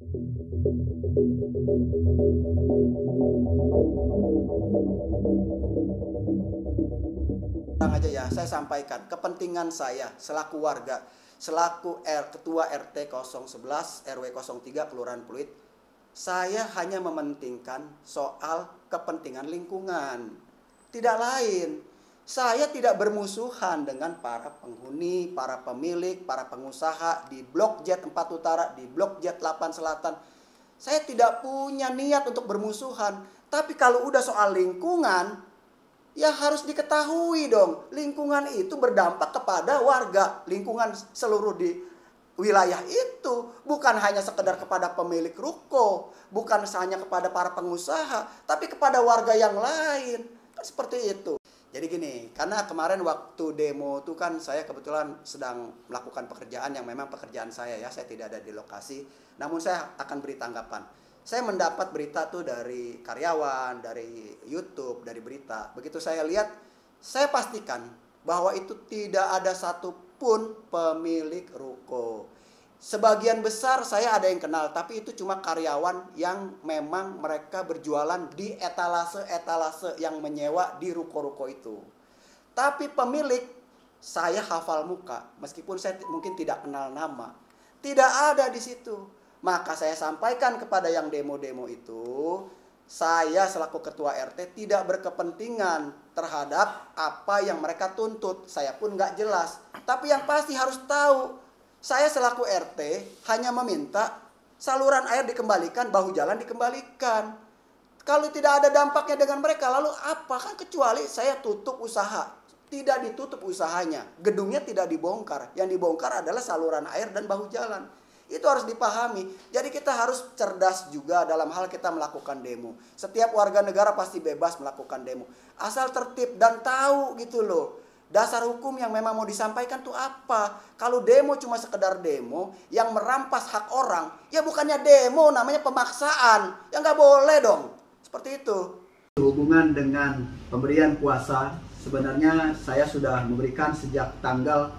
Aja ya, saya sampaikan kepentingan saya selaku warga, selaku Ketua RT 011 RW 03 Kelurahan Pluit, saya hanya mementingkan soal kepentingan lingkungan, tidak lain. Saya tidak bermusuhan dengan para penghuni, para pemilik, para pengusaha di Blok J 4 Utara, di Blok J 8 Selatan. Saya tidak punya niat untuk bermusuhan, tapi kalau udah soal lingkungan, ya harus diketahui dong, lingkungan itu berdampak kepada warga, lingkungan seluruh di wilayah itu. Bukan hanya sekedar kepada pemilik ruko, bukan hanya kepada para pengusaha, tapi kepada warga yang lain. Kan seperti itu. Jadi gini, karena kemarin waktu demo itu kan saya kebetulan sedang melakukan pekerjaan yang memang pekerjaan saya ya, saya tidak ada di lokasi. Namun saya akan beri tanggapan. Saya mendapat berita tuh dari karyawan, dari YouTube, dari berita. Begitu saya lihat, saya pastikan bahwa itu tidak ada satupun pemilik ruko. Sebagian besar saya ada yang kenal, tapi itu cuma karyawan yang memang mereka berjualan di etalase-etalase yang menyewa di ruko-ruko itu. Tapi pemilik saya hafal muka, meskipun saya mungkin tidak kenal nama. Tidak ada di situ. Maka saya sampaikan kepada yang demo-demo itu, saya selaku ketua RT tidak berkepentingan terhadap apa yang mereka tuntut. Saya pun nggak jelas. Tapi yang pasti harus tahu, saya selaku RT hanya meminta saluran air dikembalikan, bahu jalan dikembalikan. Kalau tidak ada dampaknya dengan mereka, lalu apa? Kan kecuali saya tutup usaha. Tidak ditutup usahanya, gedungnya tidak dibongkar. Yang dibongkar adalah saluran air dan bahu jalan. Itu harus dipahami. Jadi kita harus cerdas juga dalam hal kita melakukan demo. Setiap warga negara pasti bebas melakukan demo. Asal tertib dan tahu gitu loh. Dasar hukum yang memang mau disampaikan tuh apa. Kalau demo cuma sekedar demo yang merampas hak orang, ya bukannya demo, namanya pemaksaan. Ya nggak boleh dong. Seperti itu. Hubungan dengan pemberian kuasa, sebenarnya saya sudah memberikan sejak tanggal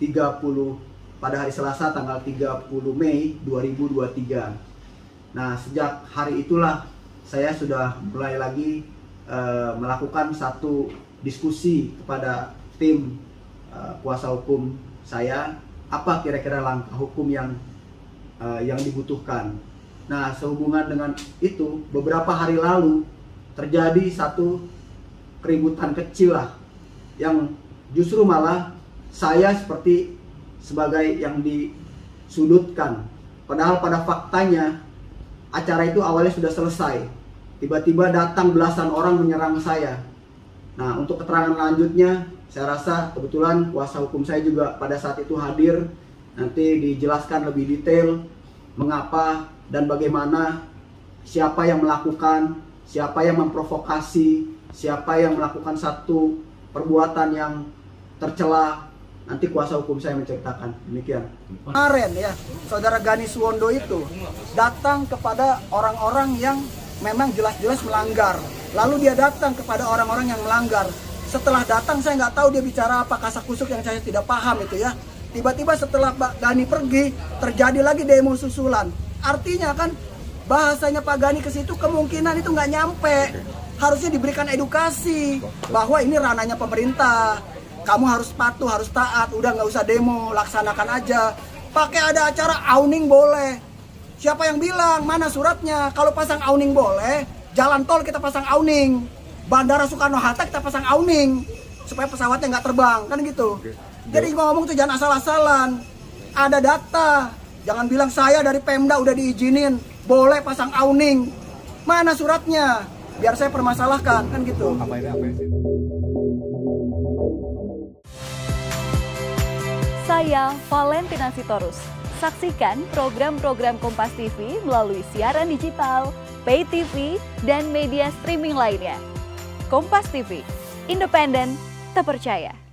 30 pada hari Selasa tanggal 30 Mei 2023. Nah, sejak hari itulah saya sudah mulai lagi melakukan satu diskusi kepada tim kuasa hukum saya, apa kira-kira langkah hukum yang dibutuhkan. Nah, sehubungan dengan itu, beberapa hari lalu terjadi satu keributan kecil lah, yang justru malah saya seperti sebagai yang disudutkan. Padahal pada faktanya acara itu awalnya sudah selesai. Tiba-tiba datang belasan orang menyerang saya. Nah, untuk keterangan lanjutnya, saya rasa kebetulan kuasa hukum saya juga pada saat itu hadir. Nanti dijelaskan lebih detail mengapa dan bagaimana, siapa yang melakukan, siapa yang memprovokasi, siapa yang melakukan satu perbuatan yang tercela. Nanti kuasa hukum saya menceritakan. Demikian. Kemarin ya, saudara Gani Suwondo itu datang kepada orang-orang yang memang jelas-jelas melanggar. Lalu dia datang kepada orang-orang yang melanggar. Setelah datang saya nggak tahu dia bicara apa, kasak-kusuk yang saya tidak paham itu ya. Tiba-tiba setelah Pak Gani pergi, terjadi lagi demo susulan. Artinya kan bahasanya Pak Gani ke situ kemungkinan itu nggak nyampe. Harusnya diberikan edukasi bahwa ini ranahnya pemerintah. Kamu harus patuh, harus taat, udah nggak usah demo, laksanakan aja. Pakai ada acara awning boleh. Siapa yang bilang? Mana suratnya? Kalau pasang awning boleh, jalan tol kita pasang awning. Bandara Soekarno-Hatta kita pasang awning. Supaya pesawatnya nggak terbang, kan gitu. Jadi ngomong tuh jangan asal-asalan. Ada data. Jangan bilang saya dari Pemda udah diizinin, boleh pasang awning. Mana suratnya? Biar saya permasalahkan, kan gitu. Saya Valentina Sitorus. Saksikan program-program Kompas TV melalui siaran digital, pay TV, dan media streaming lainnya. Kompas TV, independen, terpercaya.